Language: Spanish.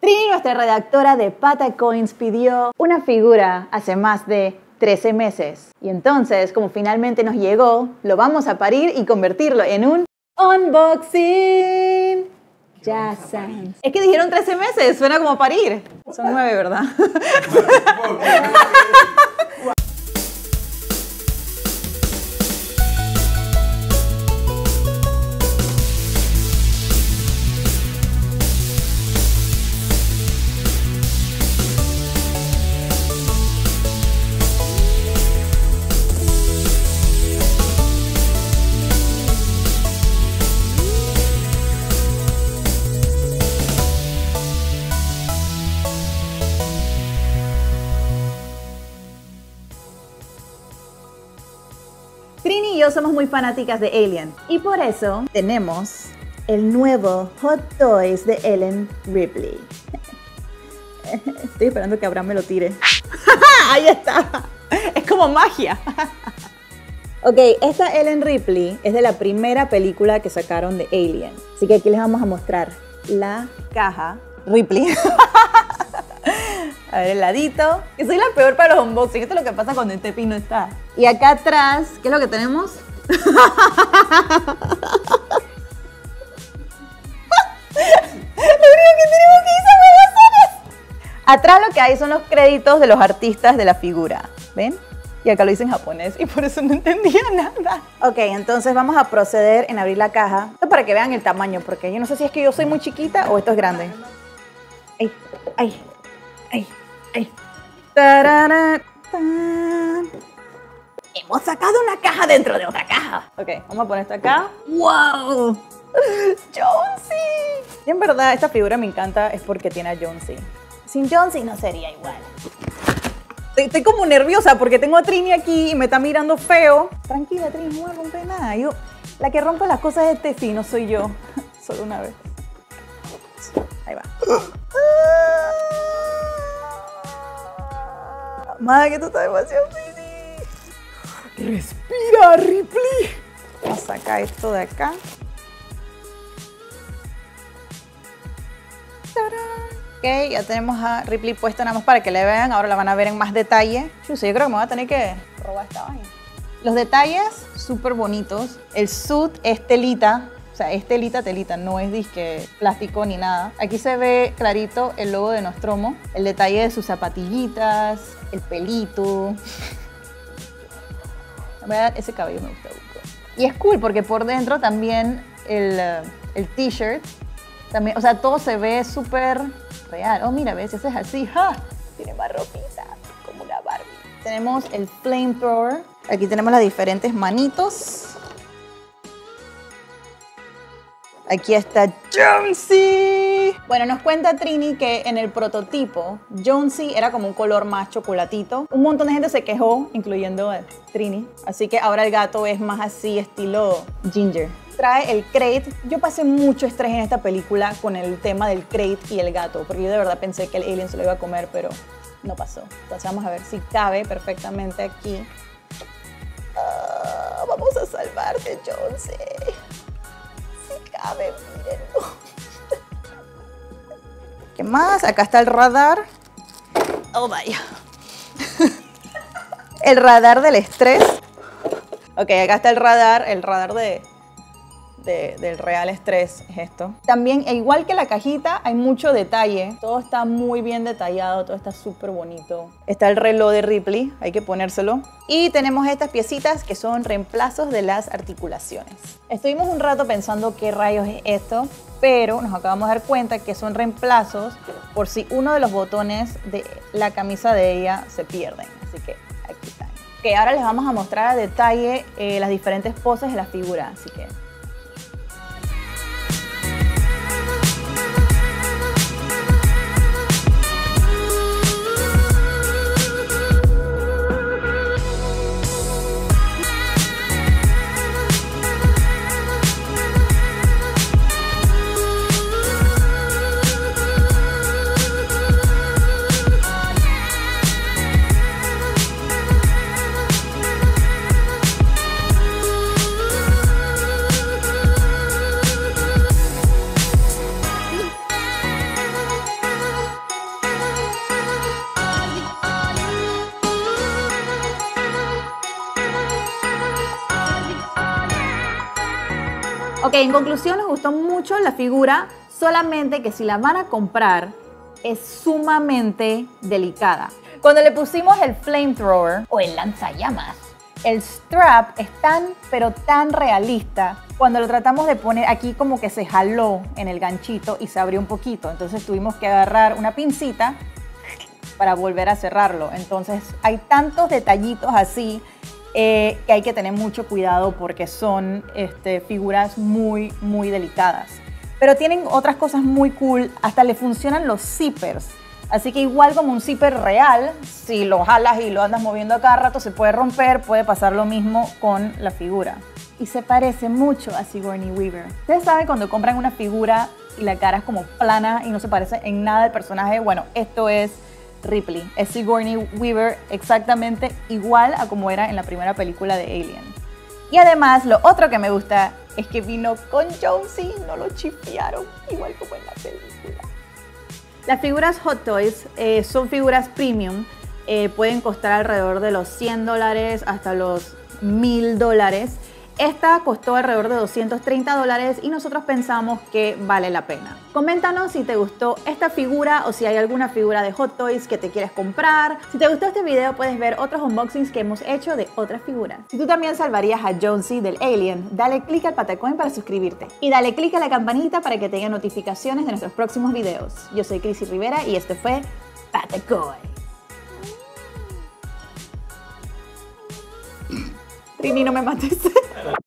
Trini, nuestra redactora de Patacoins, pidió una figura hace más de 13 meses. Y entonces, como finalmente nos llegó, lo vamos a parir y convertirlo en un unboxing. Ya sabes. Es que dijeron 13 meses, suena como parir. Son 9, ¿verdad? Trini y yo somos muy fanáticas de Alien y por eso tenemos el nuevo Hot Toys de Ellen Ripley. Estoy esperando que Abraham me lo tire. ¡Ahí está! Es como magia. Ok, esta Ellen Ripley es de la primera película que sacaron de Alien. Así que aquí les vamos a mostrar la caja Ripley. A ver, el ladito. Que soy la peor para los unboxing. Esto es lo que pasa cuando el Tepi no está. Y acá atrás, ¿qué es lo que tenemos? Lo único que tenemos que hizo huevosones. Atrás lo que hay son los créditos de los artistas de la figura. ¿Ven? Y acá lo hice en japonés y por eso no entendía nada. Ok, entonces vamos a proceder en abrir la caja. Esto para que vean el tamaño, porque yo no sé si es que yo soy muy chiquita o esto es grande. ¡Ay! ¡Ay! ¡Ay! ¡Ay! ¡Tarara! Hemos sacado una caja dentro de otra caja. Ok, vamos a poner esto acá. ¡Wow! ¡Jonesy! Y en verdad, esta figura me encanta es porque tiene a Jonesy. Sin Jonesy no sería igual. Estoy como nerviosa porque tengo a Trini aquí y me está mirando feo. Tranquila, Trini, no voy a romper nada. La que rompe las cosas es Tefi, no soy yo. Solo una vez. Ahí va. Madre, que esto está demasiado difícil. Respira, Ripley. Vamos a sacar esto de acá. Ok, ya tenemos a Ripley puesta nada más para que le vean. Ahora la van a ver en más detalle. Chuse, yo creo que me voy a tener que robar esta vaina. Los detalles, súper bonitos. El suit es telita. O sea, es telita, no es disque plástico ni nada. Aquí se ve clarito el logo de Nostromo. El detalle de sus zapatillitas, el pelito. La verdad, ese cabello me gusta mucho. Y es cool porque por dentro también el t-shirt, también, o sea, todo se ve súper real. Oh, mira, ¿ves? Ese es así. ¡Ja! Tiene más ropita, como una Barbie. Tenemos el flamethrower. Aquí tenemos las diferentes manitos. Aquí está Jonesy. Bueno, nos cuenta Trini que en el prototipo Jonesy era como un color más chocolatito. Un montón de gente se quejó, incluyendo Trini. Así que ahora el gato es más así, estilo ginger. Trae el crate. Yo pasé mucho estrés en esta película con el tema del crate y el gato, porque yo de verdad pensé que el alien se lo iba a comer, pero no pasó. Entonces vamos a ver si cabe perfectamente aquí. Vamos a salvarte, Jonesy. Cabe, mírenlo. ¿Qué más? Acá está el radar. Oh, vaya. El radar del estrés. Ok, acá está el radar del real estrés, es esto. También, igual que la cajita, hay mucho detalle. Todo está muy bien detallado, todo está súper bonito. Está el reloj de Ripley, hay que ponérselo. Y tenemos estas piecitas que son reemplazos de las articulaciones. Estuvimos un rato pensando qué rayos es esto, pero nos acabamos de dar cuenta que son reemplazos por si uno de los botones de la camisa de ella se pierden. Así que aquí están. Ok, ahora les vamos a mostrar a detalle las diferentes poses de la figura. Así que Ok, en conclusión, nos gustó mucho la figura, solamente que si la van a comprar, es sumamente delicada. Cuando le pusimos el flamethrower o el lanzallamas, el strap es tan, pero tan realista. Cuando lo tratamos de poner aquí, como que se jaló en el ganchito y se abrió un poquito. Entonces tuvimos que agarrar una pincita para volver a cerrarlo. Entonces hay tantos detallitos así que hay que tener mucho cuidado porque son figuras muy, muy delicadas. Pero tienen otras cosas muy cool. Hasta le funcionan los zippers. Así que igual como un zipper real, si lo jalas y lo andas moviendo a cada rato, se puede romper, puede pasar lo mismo con la figura. Y se parece mucho a Sigourney Weaver. Ustedes saben cuando compran una figura y la cara es como plana y no se parece en nada al personaje. Bueno, esto es Ripley. Es Sigourney Weaver exactamente igual a como era en la primera película de Alien. Y además, lo otro que me gusta es que vino con Jonesy, no lo chipearon, igual como en la película. Las figuras Hot Toys son figuras premium, pueden costar alrededor de los $100 hasta los $1000. Esta costó alrededor de $230 y nosotros pensamos que vale la pena. Coméntanos si te gustó esta figura o si hay alguna figura de Hot Toys que te quieres comprar. Si te gustó este video puedes ver otros unboxings que hemos hecho de otras figuras. Si tú también salvarías a Jonesy del Alien, dale click al patacón para suscribirte. Y dale click a la campanita para que te lleguen notificaciones de nuestros próximos videos. Yo soy Crisy Rivera y este fue Patacón. Trini, no me mates.